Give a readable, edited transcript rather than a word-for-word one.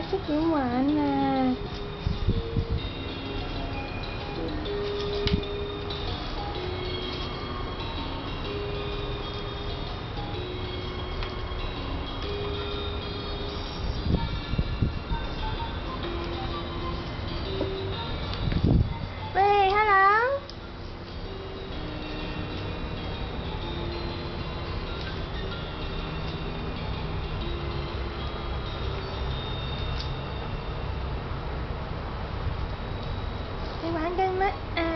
Sức dữ mà anh à. Hey, hello. Đi bán trên mấy